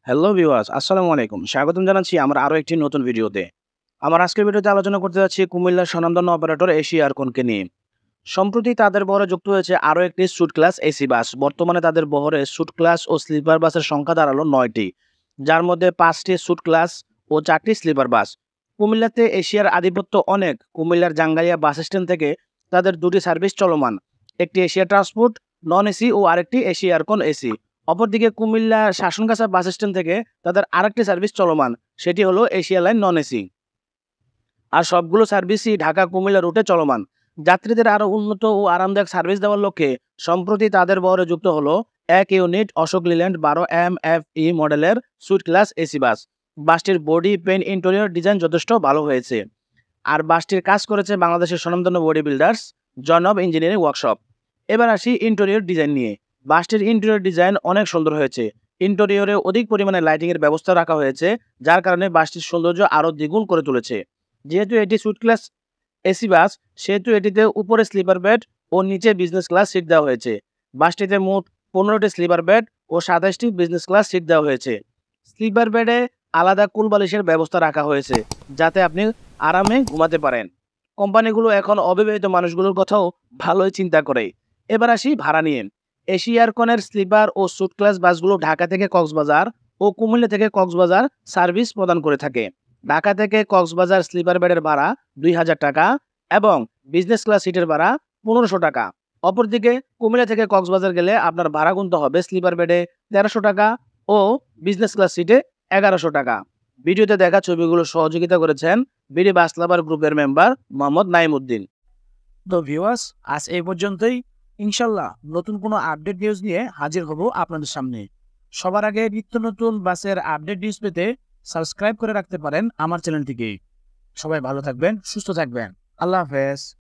Hello viewers, আসসালামু আলাইকুম। স্বাগতম জানাচ্ছি আমার আরো একটি নতুন ভিডিওতে। আমার আজকের ভিডিওতে আলোচনা করতে যাচ্ছি কুমিল্লার স্বনামধন্য অপারেটর এশিয়া আরকনকে নিয়ে। সম্প্রতি তাদের বহরে যুক্ত হয়েছে আরো একটি স্যুট ক্লাস এসি বাস। বর্তমানে তাদের বহরে স্যুট ক্লাস ও স্লিপার বাসের সংখ্যা দাঁড়ালো ৯টি, যার মধ্যে ৫টি স্যুট ক্লাস ও ৪টি স্লিপার বাস। কুমিল্লাতে এশিয়ার আধিপত্য অনেক। কুমিল্লার জাঙ্গালিয়া বাস স্ট্যান্ড থেকে তাদের দুটি সার্ভিস চলমান, একটি এশিয়া ট্রান্সপোর্ট নন এসি ও আরেকটি এশিয়া আরকন এসি। অপরদিকে কুমিল্লা শাসনগাছা বাস স্ট্যান্ড থেকে তাদের আরেকটি সার্ভিস চলমান, সেটি হলো এশিয়া লাইন নন এসি। আর সবগুলো সার্ভিসই ঢাকা কুমিল্লা রুটে চলমান। যাত্রীদের আরও উন্নত ও আরামদায়ক সার্ভিস দেওয়ার লক্ষ্যে সম্প্রতি তাদের বহরে যুক্ত হলো এক ইউনিট অশোক লিল্যান্ড 12 MFE মডেলের সুইট ক্লাস এসি বাস। বাসটির বডি পেন ইন্টেরিয়র ডিজাইন যথেষ্ট ভালো হয়েছে। আর বাসটির কাজ করেছে বাংলাদেশের স্বনামধন্য বডি বিল্ডার্স জনব ইঞ্জিনিয়ারিং ওয়ার্কশপ। এবার আসি ইন্টেরিয়র ডিজাইন নিয়ে। বাসটির ইন্টেরিয়র ডিজাইন অনেক সুন্দর হয়েছে। ইন্টেরিয়রে অধিক পরিমাণে লাইটিংয়ের ব্যবস্থা রাখা হয়েছে, যার কারণে বাসটির সৌন্দর্য আরও দ্বিগুণ করে তুলেছে। যেহেতু এটি সুইট ক্লাস এসি বাস, সেহেতু এটিতে উপরে স্লিপার বেড ও নিচে বিজনেস ক্লাস সিট দেওয়া হয়েছে। বাসটিতে মোট 15টি স্লিপার বেড ও 27টি বিজনেস ক্লাস সিট দেওয়া হয়েছে। স্লিপার বেডে আলাদা কুল বালিশের ব্যবস্থা রাখা হয়েছে, যাতে আপনি আরামে ঘুমাতে পারেন। কোম্পানিগুলো এখন অবিবাহিত মানুষগুলোর কথাও ভালোই চিন্তা করে। এবার আসি ভাড়া নিয়ে। এশিয়ারকনের স্লিপার ও সুট ক্লাস বাসগুলো ঢাকা থেকে কক্সবাজার ও কুমিল্লা থেকে কক্সবাজার সার্ভিস প্রদান করে থাকে। ঢাকা থেকে কক্সবাজার স্লিপার বেডের ভাড়া ২,০০০ টাকা এবং বিজনেস ক্লাস সিটের ভাড়া ১৫০০ টাকা। অপরদিকে কুমিল্লা থেকে কক্সবাজার গেলে আপনার ভাড়া গুনতে হবে স্লিপার বেডে ১৩০০ টাকা ও বিজনেস ক্লাস সিটে ১১০০ টাকা। ভিডিওতে দেখা ছবিগুলো সহযোগিতা করেছেন বিডি বাস লাভার গ্রুপের মেম্বার মোহাম্মদ নাইমুদ্দিন। তো ভিউয়ার্স, আজ এই পর্যন্তই। ইনশাল্লাহ নতুন কোনো আপডেট নিউজ নিয়ে হাজির হব আপনাদের সামনে। সবার আগে নিত্য নতুন বাসের আপডেট নিউজ পেতে সাবস্ক্রাইব করে রাখতে পারেন আমার চ্যানেলটিকে। সবাই ভালো থাকবেন, সুস্থ থাকবেন। আল্লাহ হাফেজ।